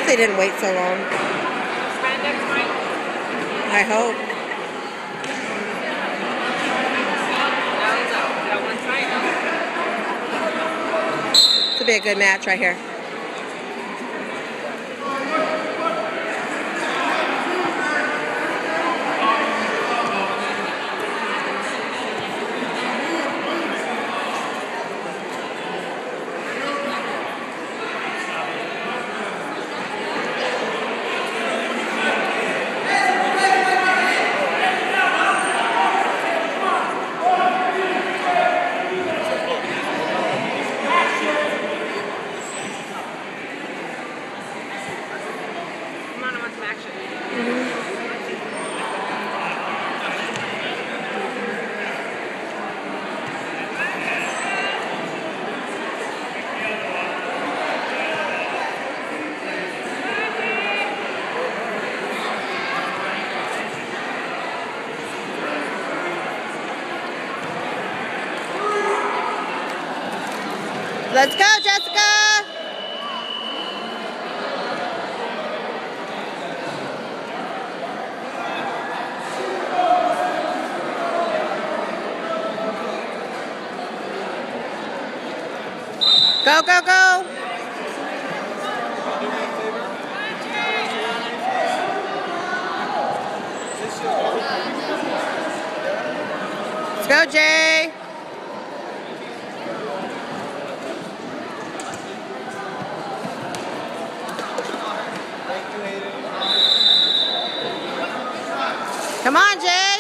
hope they didn't wait so long. I hope. This will be a good match right here. Let's go, Jessica! Go, go, go! Let's go, Jay! Come on, Jay!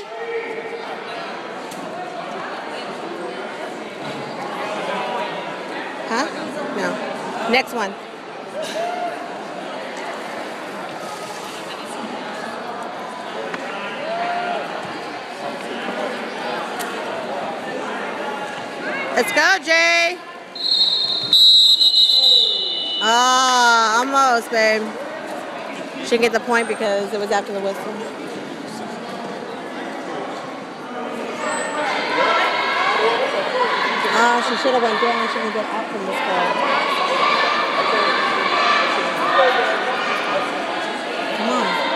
Huh? No. Next one. Let's go, Jay! Ah, almost, babe. She didn't get the point because it was after the whistle. Ah, she should have went down. She didn't get up from this ball. Come on.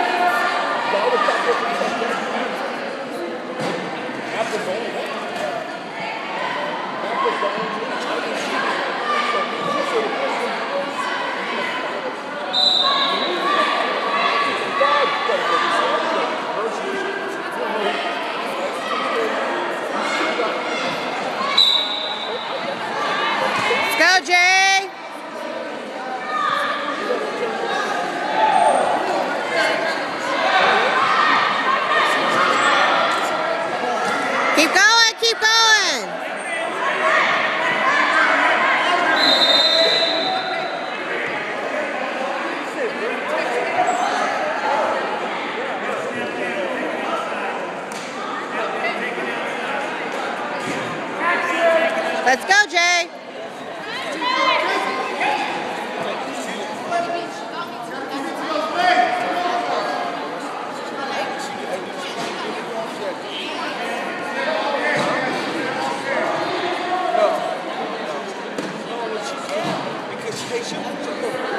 Go, Jay! Keep going, keep going! Let's go, Jay! Because